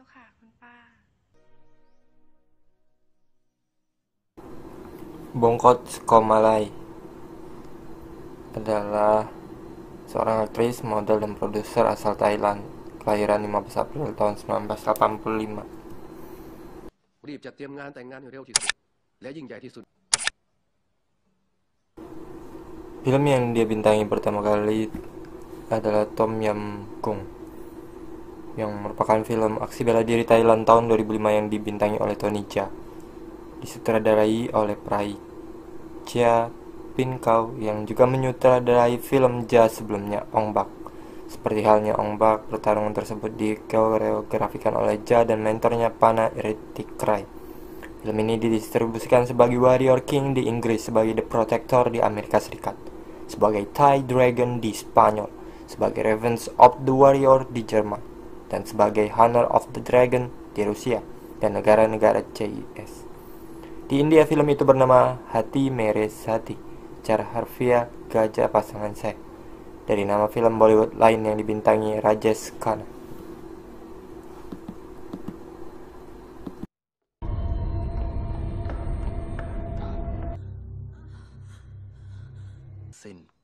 เจ้าค่ะคุณป้า Bongkot Sukomalai adalah seorang aktris, model, dan produser asal Thailand, kelahiran 15 April tahun 1985. รีบจัดเตรียมงานแต่งงานให้เร็วที่สุดและยิ่งใหญ่ที่สุด Film yang dia bintangi pertama kali adalah Tom Yam Goong, yang merupakan film aksi bela diri Thailand tahun 2005 yang dibintangi oleh Tony Jaa, disutradarai oleh Praitya Pinkau yang juga menyutradarai film Jaa sebelumnya, Ong Bak. Seperti halnya Ong Bak, pertarungan tersebut dikoreografikan oleh Jaa dan mentornya Pana Ritchie. Film ini didistribusikan sebagai Warrior King di Inggris, sebagai The Protector di Amerika Serikat, sebagai Thai Dragon di Spanyol, sebagai Revenge of the Warrior di Jerman, dan sebagai Honor of the Dragon di Rusia dan negara-negara CIS. Di India, film itu bernama Hati Mere Sati, secara harfiah Gajah Pasangan Saya, dari nama film Bollywood lain yang dibintangi Rajesh Khanna. Sin